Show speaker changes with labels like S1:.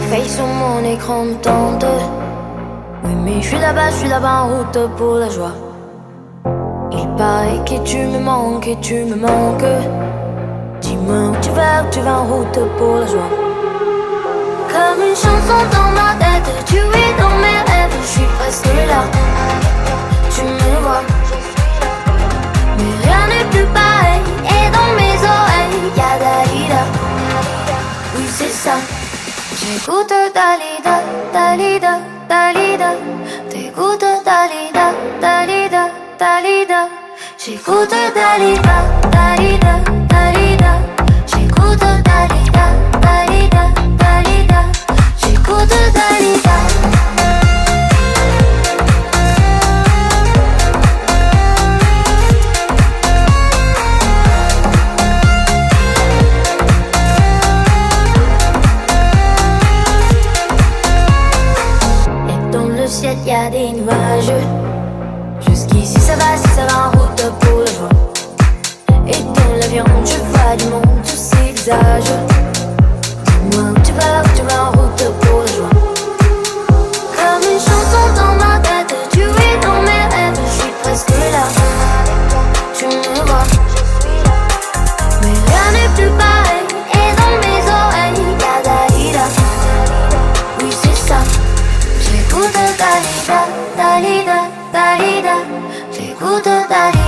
S1: failles sur mon écran me tente. Oui mais je suis là-bas en route pour la joie. Il paraît que tu me manques et tu me manques. Dis-moi où tu vas en route pour la joie. Comme une chanson dans ma tête, tu es dans mes rêves, je suis presque là. Tu me vois, mais rien n'est plus pareil. Et dans mes oreilles, y'a Dalida. Oui c'est ça. J'écoute Dalida, Dalida, Dalida. T'écoutes Dalida, Dalida, Dalida. J'écoute Dalida, Dalida, Dalida. J'écoute Dalida, Dalida, Dalida. J'écoute Dalida. Ciel, y a des nuages. Jusqu'ici ça va en route pour le vent. Et dans l'avion je vois du monde, tous ces visages. Dis-moi où tu vas en route pour le joie. Comme une chanson dans ma tête, tu es dans mes rêves, je suis presque là. Tu me vois, mais rien n'est plus pareil. Et dans mes oreilles, y'a Dalida. Oui c'est ça. J'écoute Dalida, Dalida, Dalida. J'écoute Dalida.